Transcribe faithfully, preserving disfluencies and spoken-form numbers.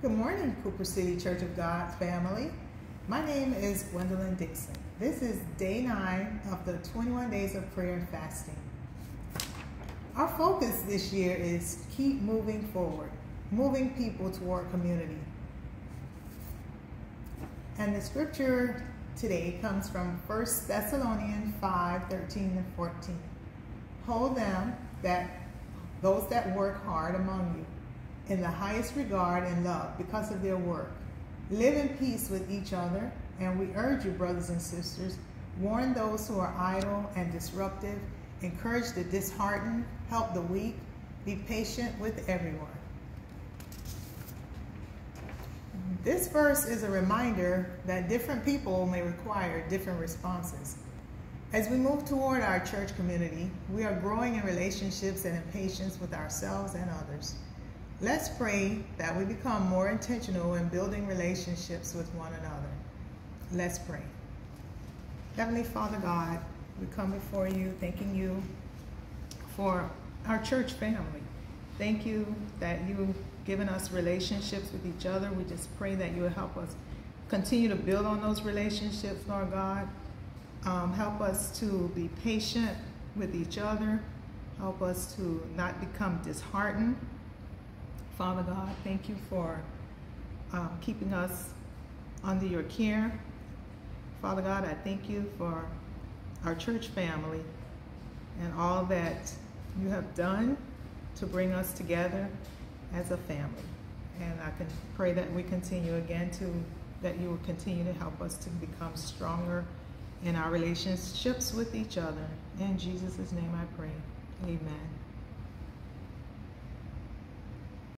Good morning, Cooper City Church of God family. My name is Gwendolyn Dixon. This is day nine of the twenty-one days of prayer and fasting. Our focus this year is keep moving forward, moving people toward community. And the scripture today comes from First Thessalonians five, thirteen and fourteen. Hold them that those that work hard among you in the highest regard and love because of their work. Live in peace with each other, and we urge you, brothers and sisters, warn those who are idle and disruptive, encourage the disheartened, help the weak, be patient with everyone. This verse is a reminder that different people may require different responses. As we move toward our church community, we are growing in relationships and in patience with ourselves and others. Let's pray that we become more intentional in building relationships with one another. Let's pray. Heavenly Father God, we come before you thanking you for our church family. Thank you that you've given us relationships with each other. We just pray that you will help us continue to build on those relationships, Lord God. Um, help us to be patient with each other. Help us to not become disheartened. Father God, thank you for um, keeping us under your care. Father God, I thank you for our church family and all that you have done to bring us together as a family. And I can pray that we continue again to, that you will continue to help us to become stronger in our relationships with each other. In Jesus' name I pray, amen.